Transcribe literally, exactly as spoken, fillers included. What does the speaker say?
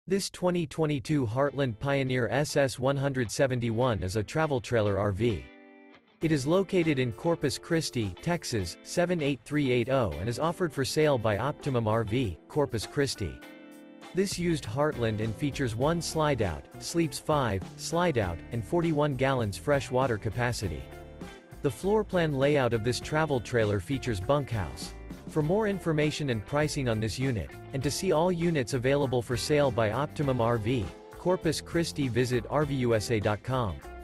This twenty twenty-two Heartland Pioneer S S one seventy-one is a travel trailer R V. It is located in Corpus Christi, Texas, seven eight three eight zero and is offered for sale by Optimum R V, Corpus Christi. This used Heartland and features one Slideout, sleeps five, Slideout, and forty-one gallons fresh water capacity. The floor plan layout of this travel trailer features bunkhouse. For more information and pricing on this unit, and to see all units available for sale by Optimum R V, Corpus Christi, visit R V U S A dot com.